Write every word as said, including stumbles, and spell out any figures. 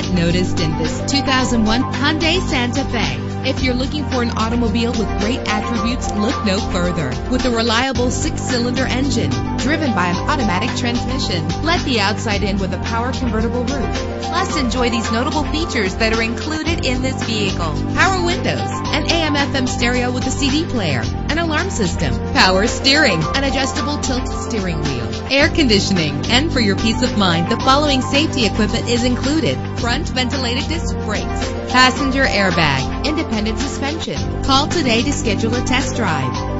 get noticed in this two thousand one Hyundai Santa Fe. If you're looking for an automobile with great attributes, look no further. With a reliable six-cylinder engine driven by an automatic transmission, let the outside in with a power convertible roof. Plus, enjoy these notable features that are included in this vehicle: power windows, an A M F M stereo with a C D player, an alarm system, power steering, an adjustable tilt steering wheel, air conditioning. And for your peace of mind, the following safety equipment is included: front ventilated disc brakes, passenger airbag, independent suspension. Call today to schedule a test drive.